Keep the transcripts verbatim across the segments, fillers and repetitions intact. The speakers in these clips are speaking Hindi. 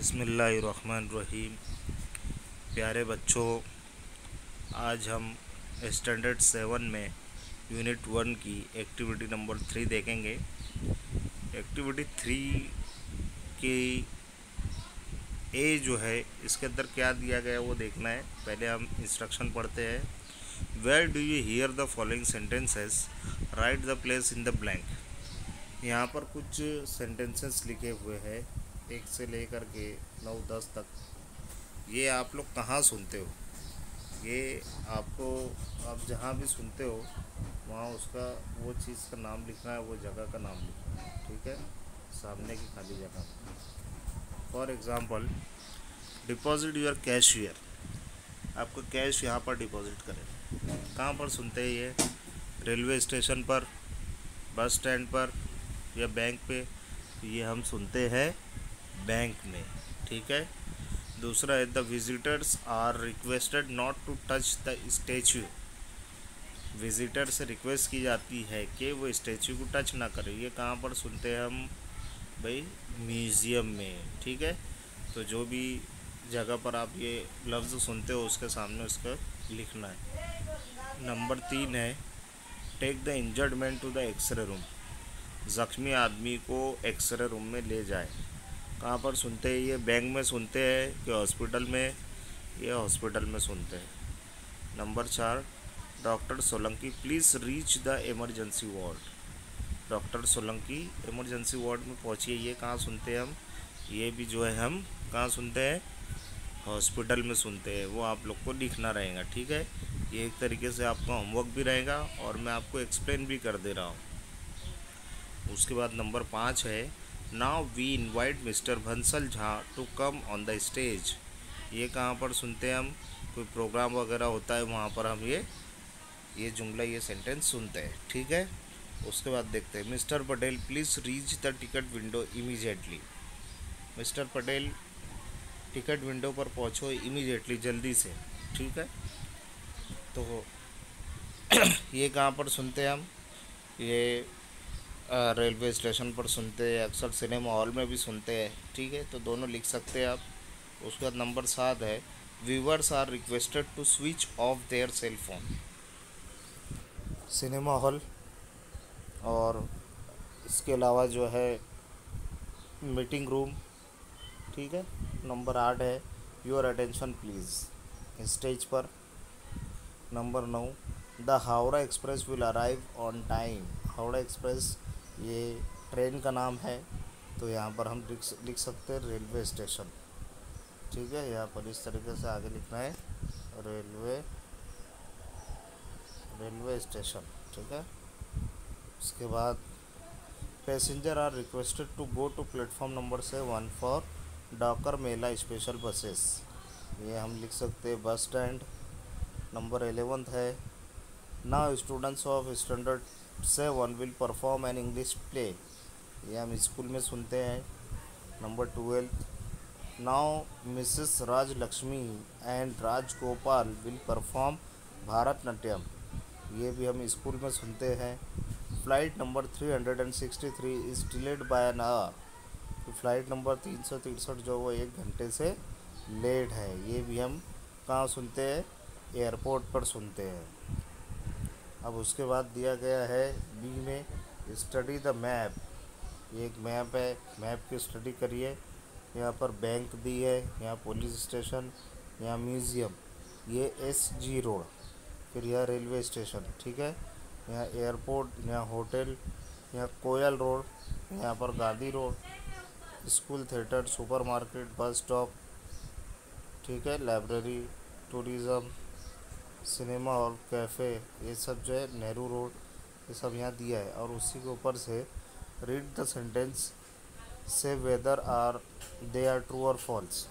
बिस्मिल्लाहिर्रहमानिर्रहीम। प्यारे बच्चों, आज हम स्टैंडर्ड सेवन में यूनिट वन की एक्टिविटी नंबर थ्री देखेंगे। एक्टिविटी थ्री की ए जो है, इसके अंदर क्या दिया गया है वो देखना है। पहले हम इंस्ट्रक्शन पढ़ते हैं। Where do you hear the following sentences, write the place in the blank. यहाँ पर कुछ सेंटेंसेस लिखे हुए हैं, एक से लेकर के नौ दस तक। ये आप लोग कहाँ सुनते हो, ये आपको आप जहाँ भी सुनते हो वहाँ उसका वो चीज़ का नाम लिखना है, वो जगह का नाम लिखना है, ठीक है, सामने की खाली जगह। For example, deposit your cash here. आपको कैश यहाँ पर डिपॉजिट करें। कहाँ पर सुनते हैं ये? रेलवे स्टेशन पर, बस स्टैंड पर या बैंक पे। ये हम सुनते हैं बैंक में, ठीक है। दूसरा है, the visitors are requested not to touch the statue. Visitor से रिक्वेस्ट की जाती है कि वो स्टैचू को टच ना करें। ये कहाँ पर सुनते हैं हम? भाई म्यूज़ियम में, ठीक है। तो जो भी जगह पर आप ये लफ्ज़ सुनते हो उसके सामने उसका लिखना है। नंबर तीन है, take the injured man to the x-ray room. ज़ख्मी आदमी को एक्सरे रूम में ले जाए। कहाँ पर सुनते हैं ये? बैंक में सुनते हैं कि हॉस्पिटल में? ये हॉस्पिटल में सुनते हैं। नंबर चार, doctor Solanki please reach the emergency ward. Doctor Solanki emergency ward में पहुँचिए। ये कहाँ सुनते हैं हम? ये भी जो है हम कहाँ सुनते हैं? हॉस्पिटल में सुनते हैं। वो आप लोग को लिखना रहेगा, ठीक है। ये एक तरीके से आपका होमवर्क भी रहेगा और मैं आपको एक्सप्लेन भी कर दे रहा हूँ। उसके बाद नंबर पाँच है, now we invite Mr Bansal Jha to come on the stage. ये कहाँ पर सुनते हैं हम? कोई प्रोग्राम वगैरह होता है वहाँ पर हम ये ये जुमला ये सेंटेंस सुनते हैं, ठीक है। उसके बाद देखते हैं, Mr Patel please reach the ticket window immediately. Mr Patel ticket window पर पहुँचो इमीडिएटली, जल्दी से, ठीक है। तो ये कहाँ पर सुनते हैं हम? ये रेलवे स्टेशन पर सुनते हैं, अक्सर सिनेमा हॉल में भी सुनते हैं, ठीक है। तो दोनों लिख सकते हैं आप। उसके बाद नंबर सात है, viewers are requested to switch off their cell phone. Cinema hall और इसके अलावा जो है मीटिंग रूम, ठीक है। नंबर आठ है, योर अटेंशन प्लीज़, स्टेज पर। नंबर नौ, the Howrah express will arrive on time. Howrah express ये ट्रेन का नाम है, तो यहाँ पर हम लिख लिख सकते हैं रेलवे स्टेशन, ठीक है। यहाँ पर इस तरीके से आगे लिखना है, रेलवे रेलवे स्टेशन, ठीक है। उसके बाद, passenger are requested to go to platform number seven for Dakor Mela special buses. ये हम लिख सकते हैं बस स्टैंड। नंबर एलेवंथ है, now students of standard seven will perform an English play. ये हम स्कूल में सुनते हैं। नंबर ट्वेल्थ, नाउ Mrs Rajalakshmi and Rajagopal will perform Bharatanatyam. ये भी हम स्कूल में सुनते हैं। Flight number three hundred sixty three is delayed bye N hour. तो फ्लाइट नंबर तीन सौ तिरसठ जो वो एक घंटे से लेट है। ये भी हम कहाँ सुनते हैं? एयरपोर्ट पर सुनते हैं। अब उसके बाद दिया गया है बी में, स्टडी द मैप। ये एक मैप है, मैप की स्टडी करिए। यहाँ पर बैंक दी है, यहाँ पुलिस स्टेशन, यहाँ म्यूज़ियम, ये एस जी रोड, फिर यह रेलवे स्टेशन, ठीक है। यहाँ एयरपोर्ट, यहाँ होटल, यहाँ कोयल रोड, यहाँ पर Gandhi road, school, theatre, supermarket, bus stop, ठीक है, library, tourism, cinema hall, cafe, ये सब जो है नेहरू रोड, ये सब यहाँ दिया है। और उसी के ऊपर से read the sentence, say whether are they are true और फॉल्स।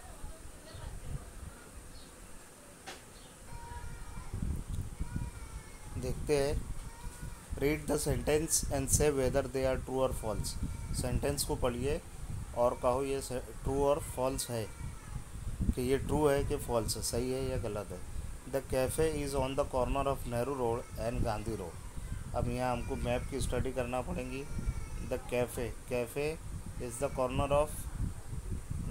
देखते हैं, read the sentence and say whether they are true और फॉल्स। सेंटेंस को पढ़िए और कहो ये ट्रू और फॉल्स है, कि ये ट्रू है कि फॉल्स है, सही है या गलत है। The cafe is on the corner of Nehru road and Gandhi road. अब यहाँ हमको मैप की स्टडी करना पड़ेगी। The cafe cafe is the corner of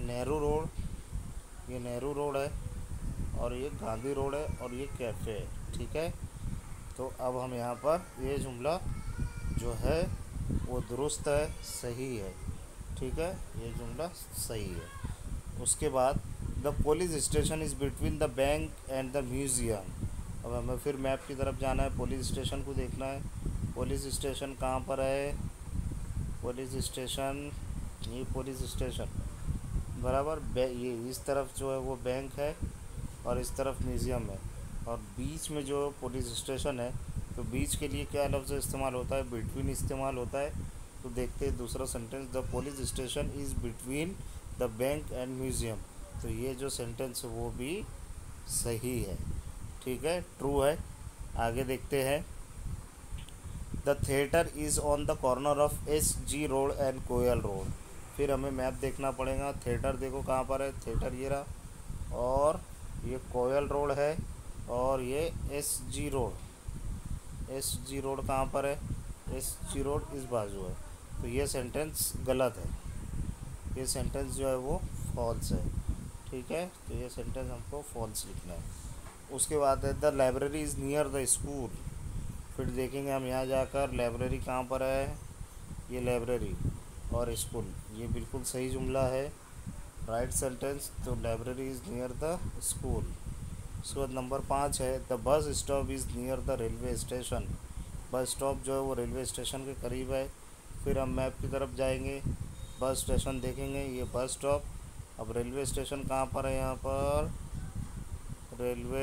Nehru road, ये नेहरू रोड है, और ये गांधी रोड है, और ये कैफ़े है। ठीक है, तो अब हम यहाँ पर ये जुमला जो है वो दुरुस्त है, सही है। ठीक है, ये जुमला सही है। उसके बाद the police station is between the bank and the museum. अब हमें फिर मैप की तरफ जाना है, पुलिस स्टेशन को देखना है। पुलिस स्टेशन कहाँ पर है? पुलिस स्टेशन, ये पुलिस स्टेशन बराबर ये इस तरफ जो है वो बैंक है, और इस तरफ म्यूज़ियम है, और बीच में जो पुलिस स्टेशन है, तो बीच के लिए क्या लफ्ज़ इस्तेमाल होता है? बिटवीन इस्तेमाल होता है। तो देखते हैं दूसरा sentence, the police station is between the bank and museum. तो ये जो सेंटेंस है वो भी सही है। ठीक है, ट्रू है। आगे देखते हैं, the theatre is on the corner of S G road and Koyal road. फिर हमें मैप देखना पड़ेगा। थिएटर देखो कहाँ पर है, थिएटर ये रहा, और ये कोयल रोड है, और ये S G road, S G road कहाँ पर है? एस जी रोड इस बाजू है। तो ये सेंटेंस गलत है, ये सेंटेंस जो है वो फॉल्स है। ठीक है, तो ये सेंटेंस हमको फॉल्स लिखना है। उसके बाद है the library is near the school. फिर देखेंगे हम यहाँ जाकर लाइब्रेरी कहाँ पर है, ये लाइब्रेरी और स्कूल, ये बिल्कुल सही जुमला है, राइट सेंटेंस। तो library is near the school. उसके बाद नंबर पाँच है the bus stop is near the railway station. Bus stop जो है वो रेलवे स्टेशन के करीब है। फिर हम मैप की तरफ जाएंगे, बस स्टेशन देखेंगे, ये बस स्टॉप। अब रेलवे स्टेशन कहाँ पर है? यहाँ पर रेलवे,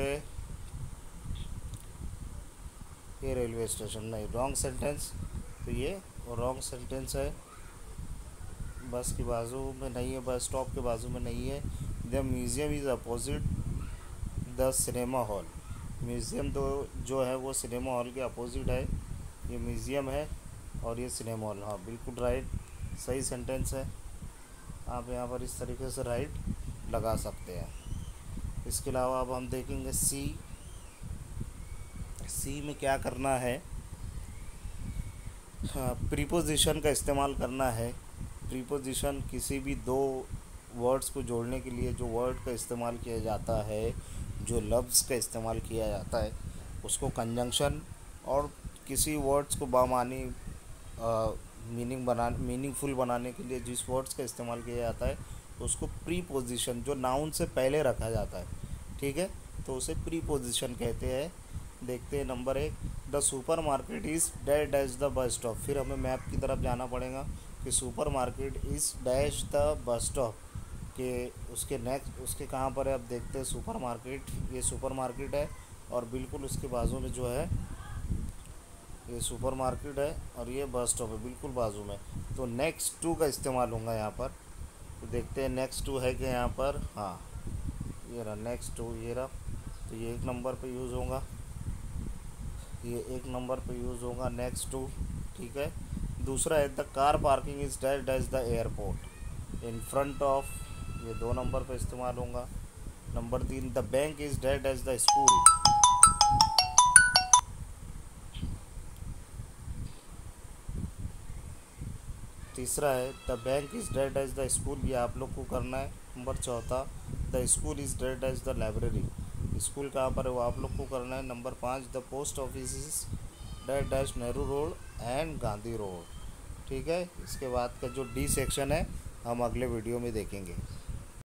ये रेलवे स्टेशन नहीं, रॉन्ग सेंटेंस। तो ये रॉन्ग सेंटेंस है, बस के बाजू में नहीं है, बस स्टॉप के बाजू में नहीं है। The museum is opposite the cinema hall. Museum तो जो है वो सिनेमा हॉल के अपोजिट है। ये म्यूज़ियम है और ये सिनेमा हॉल। हाँ बिल्कुल राइट, सही सेंटेंस है। आप यहाँ पर इस तरीके से राइट लगा सकते हैं। इसके अलावा अब हम देखेंगे सी। सी में क्या करना है? हाँ, प्रीपोजिशन का इस्तेमाल करना है। प्रीपोजिशन किसी भी दो वर्ड्स को जोड़ने के लिए जो वर्ड का इस्तेमाल किया जाता है, जो लफ्ज़ का इस्तेमाल किया जाता है, उसको कंजंक्शन, और किसी वर्ड्स को बामानी मीनिंग बना मीनिंगफुल बनाने के लिए जिस वर्ड्स का इस्तेमाल किया जाता है उसको प्रीपोजिशन, जो नाउन से पहले रखा जाता है, ठीक है, तो उसे प्रीपोजिशन कहते हैं। देखते हैं नंबर एक, the supermarket is dash dash the bus stop. फिर हमें मैप की तरफ जाना पड़ेगा कि supermarket is dash the bus stop के उसके नेक्स्ट उसके कहाँ पर है। अब देखते हैं सुपर मार्केट, ये सुपर मार्केट है और बिल्कुल उसके बाजू में जो है ये सुपर मार्केट है और ये बस स्टॉप है बिल्कुल बाजू में। तो नेक्स्ट टू का इस्तेमाल होगा यहाँ पर। तो देखते हैं नेक्स्ट टू है कि यहाँ पर, हाँ ये रहा नेक्स्ट टू, ये रहा। तो ये एक नंबर पे यूज़ होगा, ये एक नंबर पे यूज़ होगा नेक्स्ट टू, ठीक है। दूसरा है the car parking is dash dash the airport in front of, ये दो नंबर पे इस्तेमाल होगा। नंबर तीन, the bank is dash dash the school. तीसरा है the bank is dash dash the school, ये आप लोग को करना है। नंबर चौथा, the school is dash dash the library, school कहाँ पर है वो आप लोग को करना है। नंबर पाँच, the post office is dash dash Nehru road and Gandhi road, ठीक है। इसके बाद का जो डी सेक्शन है हम अगले वीडियो में देखेंगे।